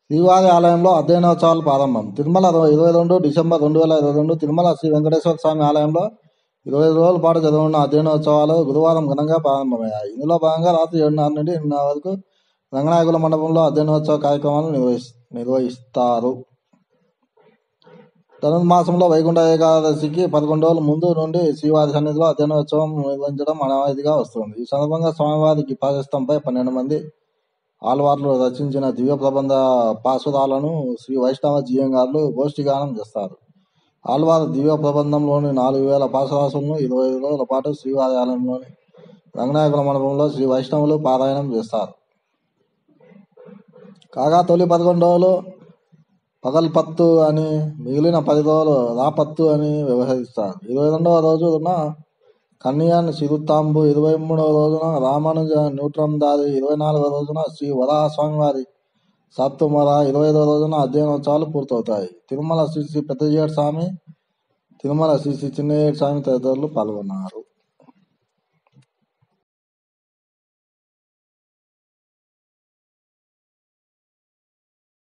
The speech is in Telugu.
శ్రీవారి ఆలయంలో అధ్యయనోత్సవాలు ప్రారంభం. తిరుమల 22 డిసెంబర్ 2022 తిరుమల శ్రీ వెంకటేశ్వర స్వామి ఆలయంలో 25 రోజుల పాటు జరగనున్న అధ్యయనోత్సవాలు గురువారం ఘనంగా ప్రారంభమయ్యాయి. ఇందులో భాగంగా రాత్రి 7:30 నుండి 8:30 వరకు రంగనాయకుల మండపంలో అధ్యయనోత్సవ కార్యక్రమాలు నిర్వహిస్తారు. ధనుర్మాసంలో వైకుంఠ ఏకాదశికి 11 రోజుల ముందు నుండి శ్రీవారి సన్నిధిలో అధ్యయనోత్సవం నిర్వహించడం ఆనవాయితీగా వస్తుంది. ఈ సందర్భంగా స్వామివారికి పాశస్తంపై 12 మంది ఆళ్వార్లు రచించిన దివ్య ప్రబంధ పాసురాలను శ్రీ వైష్ణవ జీయంగార్లు గోష్ఠిగానం చేస్తారు. ఆళ్వార్ దివ్య ప్రబంధంలోని 4000 పాసురాసులను 25 రోజుల పాటు శ్రీవారి ఆలయంలోని రంగనాయకుల మండపంలో శ్రీ వైష్ణవులు పారాయణం చేస్తారు. కాగా తొలి 11 రోజులు పగల్పత్తు అని, మిగిలిన 10 రోజులు రాపత్తు అని వ్యవహరిస్తారు. 22వ రోజున కన్యన్ సిరుతాంబు, 23వ రోజున రామానుజ న్యూట్రందారి, 24వ రోజున శ్రీ వరాహ స్వామివారి సత్తుమర, 25వ రోజున అధ్యయనోత్సవాలు పూర్తవుతాయి. తిరుమల శ్రీ శ్రీ పెద్దజేడు స్వామి, తిరుమల శ్రీ శ్రీ చిన్నజేడు స్వామి తదితరులు పాల్గొన్నారు.